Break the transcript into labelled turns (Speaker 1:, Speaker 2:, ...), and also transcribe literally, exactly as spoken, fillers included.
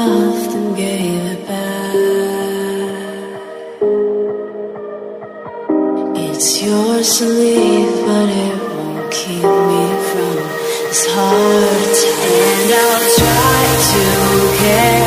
Speaker 1: often gave it back. It's yours to leave, but it won't keep me from this hard time. And I'll try to care